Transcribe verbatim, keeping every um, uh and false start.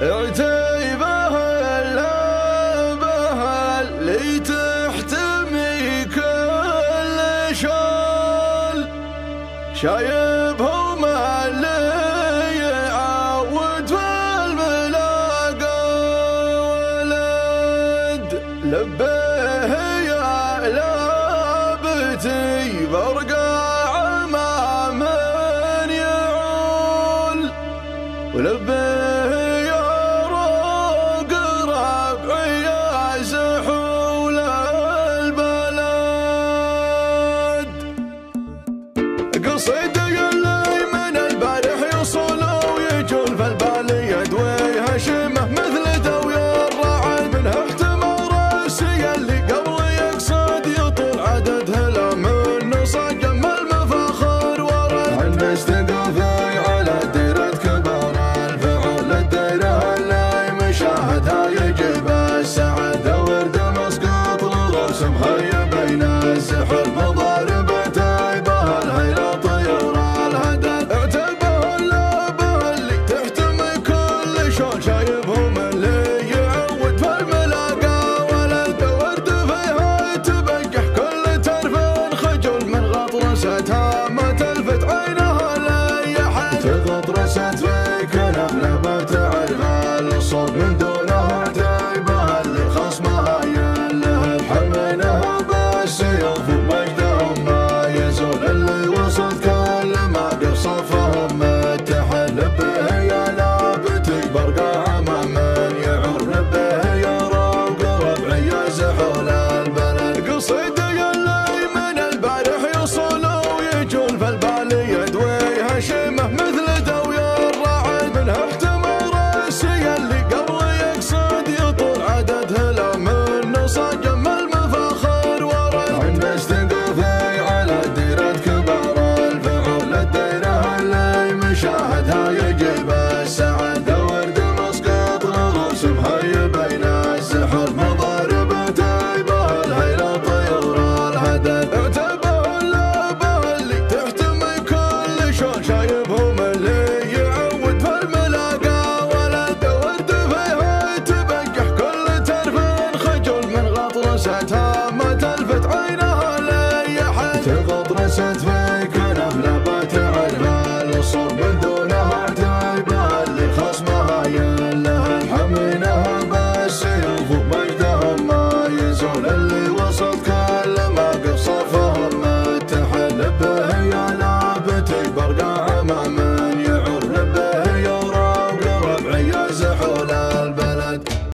عتيبه اللبه اللي تحتمي كل شال، شايبهم اللي يعود في الملاقى ولد. لبيه يا لابتي برقع ما من يعول، ولبيه يا روق ربعي يا زحول البلد. قصيدي اللي من البارح يوصل ويجول في البال يدويها شمه مثل دوي الرعد، منها احتمال راسي اللي قبل يقصد يطول عدد هلا من صاق من المفاخر ورد. المستقفي على ديرة كبار الفعل، الديرة اللي مشاهدها يجيب السعد، ورد مسقط للغوص مهيب بين السحر، مضاربه شايبهم اللي يعود في الملاقى ولد. ورد فيها تبقح كل ترف خجل من غطرستها ما تلفت عينها لاي حد. تغطرست في كلام لما تعرف الصوت من دونها عتيبه اللي خصمها يلهب، حمنها بالسيوف ومجدهم ما يزول، اللي وصل كل ما بصفهم متحل. به يا لابتي برقع